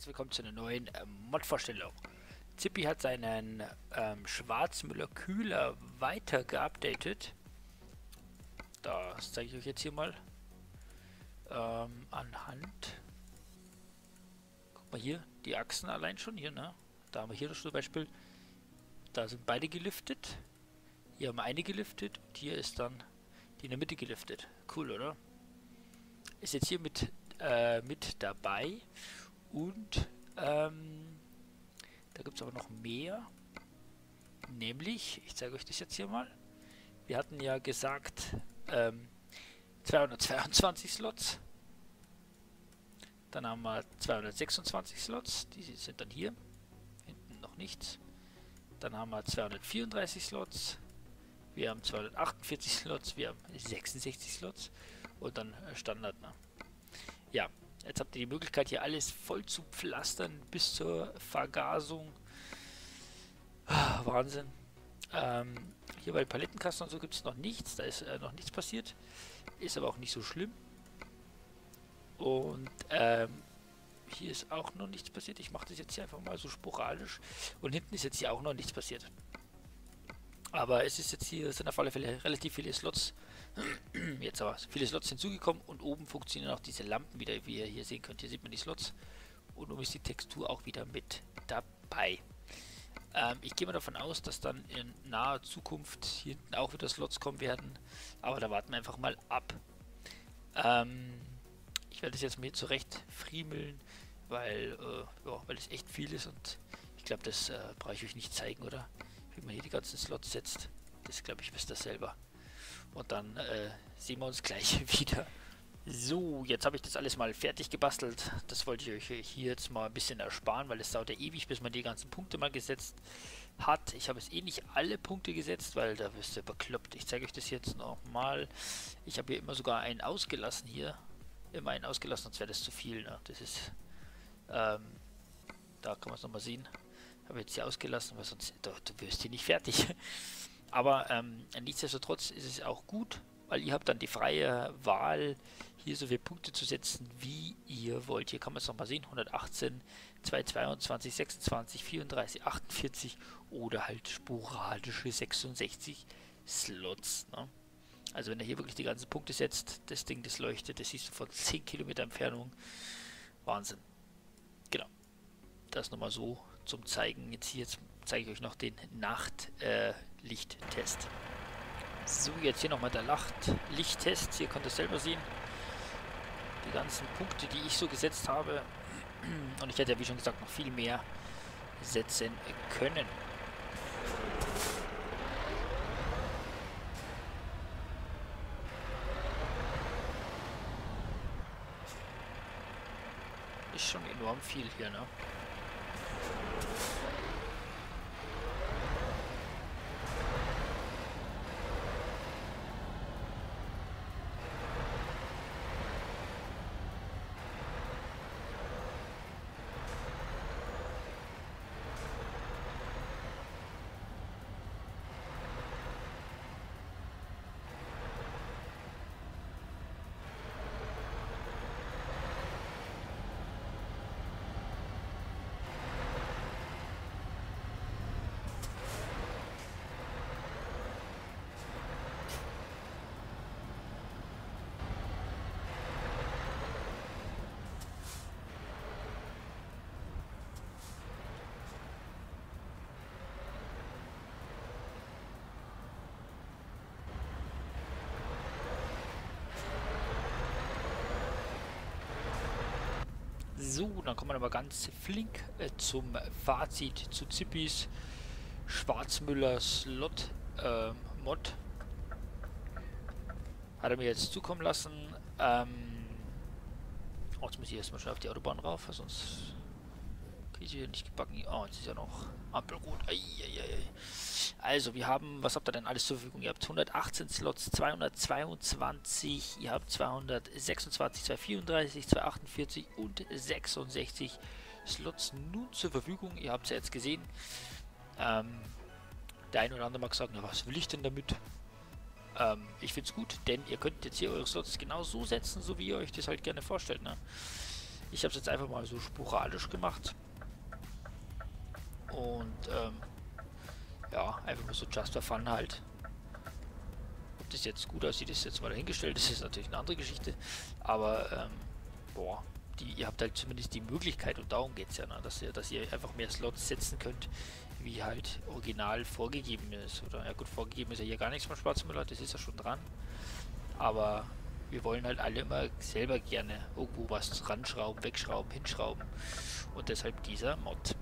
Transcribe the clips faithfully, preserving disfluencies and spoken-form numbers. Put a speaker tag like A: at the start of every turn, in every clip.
A: herzlich willkommen zu einer neuen ähm, Mod-Vorstellung. Zippy hat seinen ähm, Schwarzmüller Kühler weiter geupdatet. Das zeige ich euch jetzt hier mal ähm, anhand. Guck mal hier, die Achsen allein schon hier, ne? Da haben wir hier zum Beispiel, da sind beide gelüftet. Hier haben wir eine gelüftet und hier ist dann die in der Mitte gelüftet. Cool, oder? Ist jetzt hier mit, äh, mit dabei. Und ähm, da gibt es aber noch mehr. Nämlich, ich zeige euch das jetzt hier mal. Wir hatten ja gesagt, ähm, zweihundertzweiundzwanzig Slots. Dann haben wir zweihundertsechsundzwanzig Slots. Die sind dann hier. Hinten noch nichts. Dann haben wir zweihundertvierunddreißig Slots. Wir haben zweihundertachtundvierzig Slots. Wir haben sechsundsechzig Slots. Und dann Standard. Ne? Ja. Jetzt habt ihr die Möglichkeit, hier alles voll zu pflastern bis zur Vergasung. Ah, Wahnsinn. Ähm, hier bei den Palettenkasten und so gibt es noch nichts. Da ist äh, noch nichts passiert. Ist aber auch nicht so schlimm. Und ähm, hier ist auch noch nichts passiert. Ich mache das jetzt hier einfach mal so sporadisch. Und hinten ist jetzt hier auch noch nichts passiert. Aber es ist jetzt hier, es sind auf alle Fälle relativ viele Slots. Jetzt aber viele Slots hinzugekommen und oben funktionieren auch diese Lampen wieder, wie ihr hier sehen könnt. Hier sieht man die Slots und oben ist die Textur auch wieder mit dabei. Ähm, ich gehe mal davon aus, dass dann in naher Zukunft hier hinten auch wieder Slots kommen werden, aber da warten wir einfach mal ab. Ähm, ich werde das jetzt mir zurecht friemeln, weil, äh, ja, weil es echt viel ist und ich glaube, das äh, brauche ich euch nicht zeigen, oder? Wie man hier die ganzen Slots setzt. Das glaube ich, wisst ihr selber. Und dann äh, sehen wir uns gleich wieder. So, jetzt habe ich das alles mal fertig gebastelt. Das wollte ich euch hier jetzt mal ein bisschen ersparen, weil es dauert ja ewig, bis man die ganzen Punkte mal gesetzt hat. Ich habe es eh nicht alle Punkte gesetzt, weil da wirst du bekloppt. Ich zeige euch das jetzt nochmal. Ich habe hier immer sogar einen ausgelassen hier. Immer einen ausgelassen, sonst wäre das zu viel. Ne? Das ist, ähm, da kann man es nochmal sehen. Habe jetzt hier ausgelassen, weil sonst, du, du wirst hier nicht fertig. Aber ähm, nichtsdestotrotz ist es auch gut, weil ihr habt dann die freie Wahl, hier so viele Punkte zu setzen, wie ihr wollt. Hier kann man es nochmal sehen, hundertachtzehn, zweihundertzweiundzwanzig, sechsundzwanzig, vierunddreißig, achtundvierzig oder halt sporadische sechsundsechzig Slots. Ne? Also wenn ihr hier wirklich die ganzen Punkte setzt, das Ding, das leuchtet, das siehst du von zehn Kilometer Entfernung. Wahnsinn. Genau. Das nochmal so zum Zeigen. Jetzt hier jetzt zeige ich euch noch den Nachtlichttest. Äh, so, jetzt hier nochmal der Nachtlichttest. Hier könnt ihr selber sehen. Die ganzen Punkte, die ich so gesetzt habe. Und ich hätte ja, wie schon gesagt, noch viel mehr setzen können. Ist schon enorm viel hier, ne? So, dann kommen wir aber ganz flink äh, zum Fazit zu Zippys Schwarzmüller Slot äh, Mod. Hat er mir jetzt zukommen lassen. Ähm, oh, jetzt muss ich erstmal schon auf die Autobahn rauf, sonst kriege ich hier nicht gebacken. Oh, jetzt ist ja noch Ampelrot. Eieiei. Also, wir haben, was habt ihr denn alles zur Verfügung? Ihr habt hundertachtzehn Slots, zweihundertzweiundzwanzig, ihr habt zweihundertsechsundzwanzig, zweihundertvierunddreißig, zweihundertachtundvierzig und sechsundsechzig Slots nun zur Verfügung. Ihr habt es ja jetzt gesehen. Ähm, der eine oder andere mag sagen, ja, was will ich denn damit? Ähm, ich finde es gut, denn ihr könnt jetzt hier eure Slots genau so setzen, so wie ihr euch das halt gerne vorstellt. Ne? Ich habe es jetzt einfach mal so sporadisch gemacht. Und ähm, ja, einfach mal so just for fun halt. Ob das jetzt gut aussieht, ist jetzt mal dahingestellt. Das ist natürlich eine andere Geschichte. Aber ähm, boah, die, ihr habt halt zumindest die Möglichkeit, und darum geht es ja, ne, dass ihr, dass ihr einfach mehr Slots setzen könnt, wie halt original vorgegeben ist. Oder ja gut, vorgegeben ist ja hier gar nichts von Schwarzmüller, das ist ja schon dran. Aber wir wollen halt alle immer selber gerne irgendwo was ranschrauben, wegschrauben, hinschrauben. Und deshalb dieser Mod.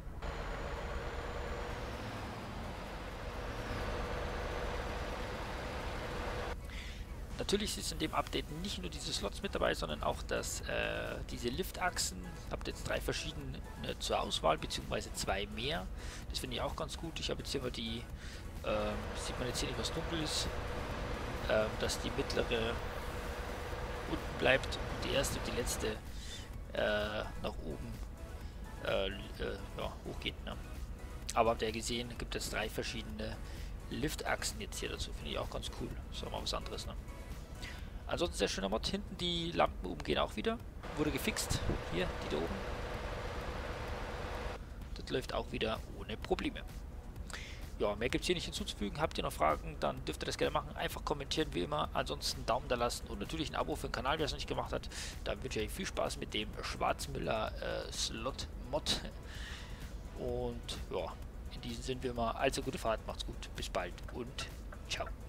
A: Natürlich ist in dem Update nicht nur diese Slots mit dabei, sondern auch das, äh, diese Liftachsen. Habt jetzt drei verschiedene zur Auswahl, beziehungsweise zwei mehr. Das finde ich auch ganz gut. Ich habe jetzt hier mal die, ähm, sieht man jetzt hier nicht, was dunkel ist, ähm, dass die mittlere unten bleibt und die erste und die letzte äh, nach oben äh, äh, ja, hochgeht. Ne? Aber habt ihr ja gesehen, gibt es drei verschiedene Liftachsen jetzt hier dazu. Finde ich auch ganz cool. Ist auch mal was anderes. Ne? Ansonsten sehr schöner Mod. Hinten die Lampen oben gehen auch wieder. Wurde gefixt. Hier, die da oben. Das läuft auch wieder ohne Probleme. Ja, mehr gibt es hier nicht hinzuzufügen. Habt ihr noch Fragen, dann dürft ihr das gerne machen. Einfach kommentieren wie immer. Ansonsten Daumen da lassen und natürlich ein Abo für den Kanal, wer es noch nicht gemacht hat. Dann wünsche ich euch viel Spaß mit dem Schwarzmüller äh, Slot Mod. Und ja, in diesem Sinne wie immer, also gute Fahrt, macht's gut, bis bald und ciao.